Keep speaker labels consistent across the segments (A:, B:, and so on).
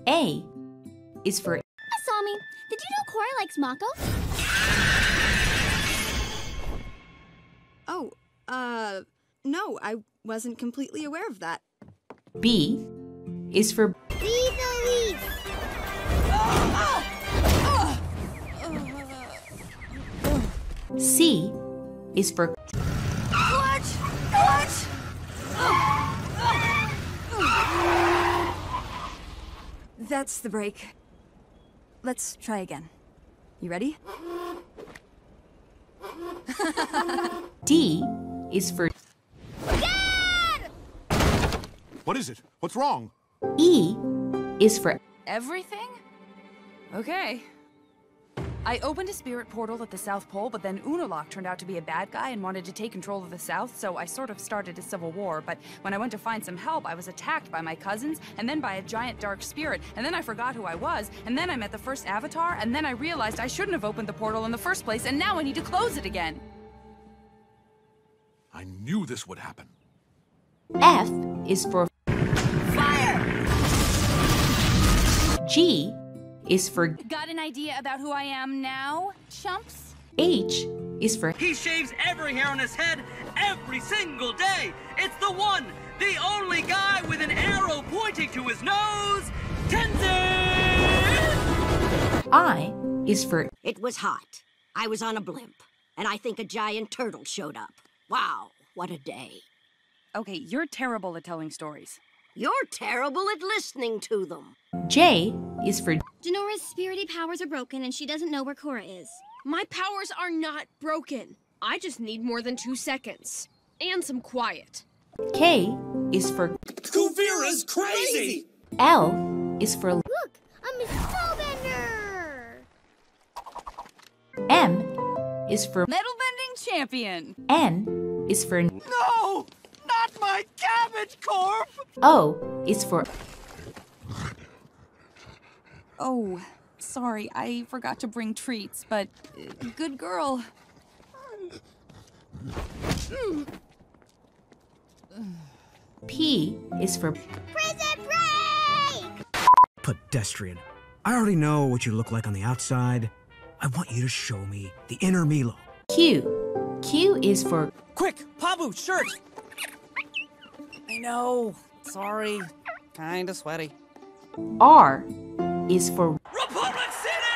A: A is for
B: Asami, did you know Korra likes Mako?
C: Oh, no, I wasn't completely aware of that.
A: B is for
B: Be the leaf.
A: C is for
C: What? That's the break. Let's try again. You ready?
A: D is for
B: Dad!
D: What is it? What's wrong?
A: E is for
E: Everything? Okay. I opened a spirit portal at the South Pole, but then Unalaq turned out to be a bad guy and wanted to take control of the South, so I sort of started a civil war. But when I went to find some help, I was attacked by my cousins, and then by a giant dark spirit, and then I forgot who I was, and then I met the first Avatar, and then I realized I shouldn't have opened the portal in the first place, and now I need to close it again.
D: I knew this would happen.
A: F is for
E: Fire!
A: G is for
E: Got an idea about who I am now, chumps?
A: H is for
F: He shaves every hair on his head every single day. It's the one, the only guy with an arrow pointing to his nose, Tenzin!
A: I is for
G: It was hot. I was on a blimp, and I think a giant turtle showed up. Wow, what a day.
E: Okay, you're terrible at telling stories.
G: You're terrible at listening to them.
A: J is for
B: Denora's spirity powers are broken and she doesn't know where Korra is.
H: My powers are not broken. I just need more than 2 seconds. And some quiet.
A: K is for
I: Kuvira's crazy!
A: L is for
B: Look, I'm a spellbender!
A: M is for
E: Metal bending champion!
A: N is for
F: No! Not my cabbage corp!
A: O is for
E: Oh, sorry, I forgot to bring treats, but good girl.
A: P is for
B: Prison break!
I: Pedestrian. I already know what you look like on the outside. I want you to show me the inner Milo.
A: Q. Q is for
F: Quick, Pabu, shirt! I know. Sorry. Kinda sweaty.
A: R is for
F: Republic City!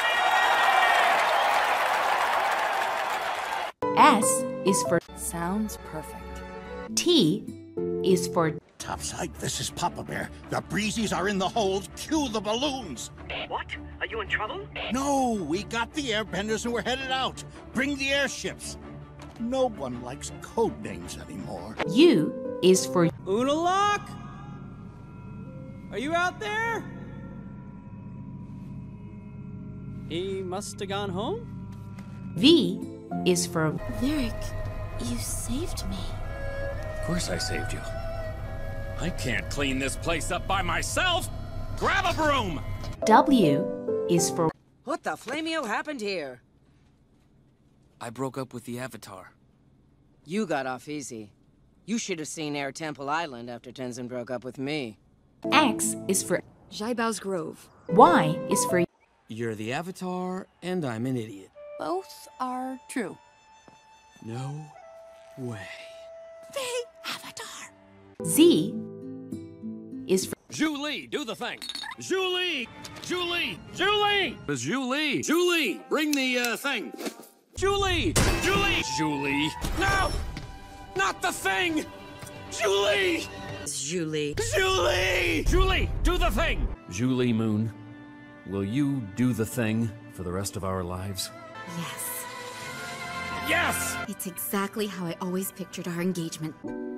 A: S is for
E: Sounds perfect.
A: T is for
J: Topside, this is Papa Bear. The breezies are in the hold. Cue the balloons.
F: What? Are you in trouble?
J: No, we got the airbenders and we're headed out. Bring the airships. No one likes code names anymore.
A: U is for
F: Unalaq? Are you out there? He must have gone home?
A: V is for
B: Lyric, you saved me.
K: Of course I saved you. I can't clean this place up by myself! Grab a broom!
A: W is for
F: What the flameo happened here?
L: I broke up with the Avatar.
F: You got off easy. You should have seen Air Temple Island after Tenzin broke up with me.
A: X is for
C: Jaibao's Grove.
A: Y is for
L: You're the Avatar, and I'm an idiot.
E: Both are true.
L: No way.
G: The Avatar.
A: Z is for
K: Julie, do the thing! Julie! Julie! Julie! It's Julie! Julie! Bring the, thing! Julie! Julie! Julie! No! Not the thing! Julie!
F: Julie.
K: Julie! Julie, do the thing! Julie Moon, will you do the thing for the rest of our lives?
M: Yes.
K: Yes!
M: It's exactly how I always pictured our engagement.